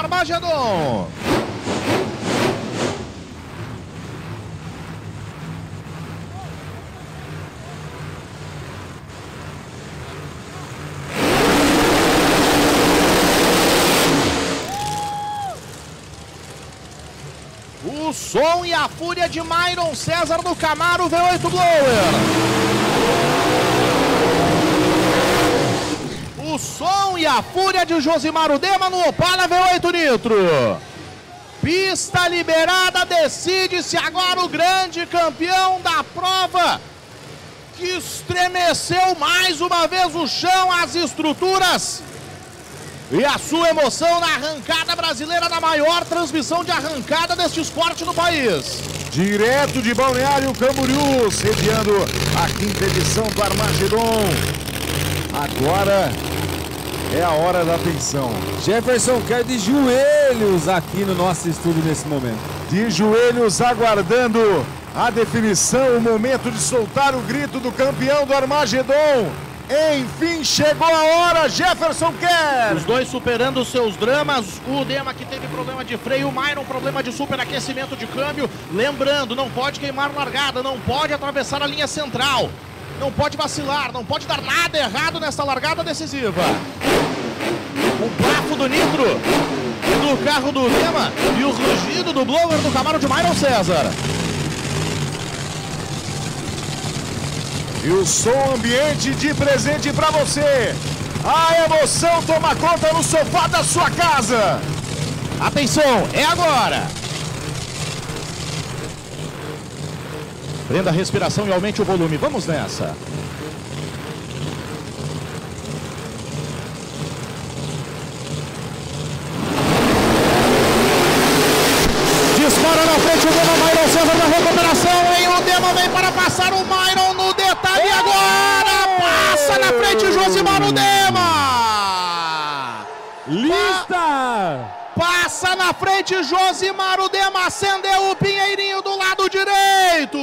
Armagedon. O som e a fúria de Myron César no Camaro V8 Blower. O som e a fúria de Josimar Udema no Opala V8 Nitro. Pista liberada, decide-se agora o grande campeão da prova, que estremeceu mais uma vez o chão, as estruturas e a sua emoção na arrancada brasileira, na maior transmissão de arrancada deste esporte no país. Direto de Balneário Camboriú, sediando a 5ª edição do Armagedon. Agora é a hora da atenção. Jefferson quer de joelhos aqui no nosso estúdio nesse momento. De joelhos aguardando a definição, o momento de soltar o grito do campeão do Armagedon. Enfim, chegou a hora, Jefferson quer! Os dois superando os seus dramas, o Udema que teve problema de freio, o Myron problema de superaquecimento de câmbio. Lembrando, não pode queimar largada, não pode atravessar a linha central, não pode vacilar, não pode dar nada errado nessa largada decisiva. O bafo do Nitro do carro do Udema e o rugido do blower do Camaro de Myron César. E o som ambiente de presente para você. A emoção toma conta no sofá da sua casa. Atenção, é agora. Prenda a respiração e aumente o volume. Vamos nessa. Dispara na frente o Udema, Myron César na recuperação. E o Udema vem para passar o Myron no detalhe agora. Passa na frente Josimar Udema. Lista! Passa na frente Josimar Udema, acendeu o pinheirinho do lado direito.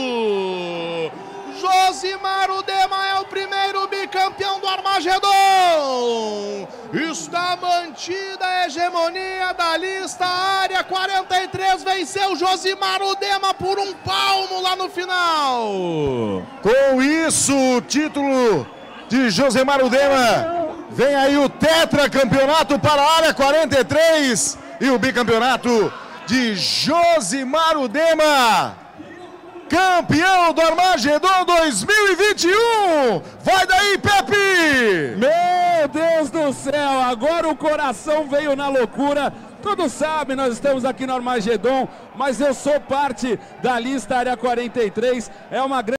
Josimar Udema é o primeiro bicampeão do Armagedon. Está mantida a hegemonia da lista. Área 43 venceu Josimar Udema por um palmo lá no final. Com isso, o título de Josimar Udema. Vem aí o tetracampeonato para a área 43 e o bicampeonato de Josimar Udema. Campeão do Armagedon 2021! Vai daí, Pepe! Meu Deus do céu, agora o coração veio na loucura. Todos sabem, nós estamos aqui no Armagedon, mas eu sou parte da lista Área 43. É uma grande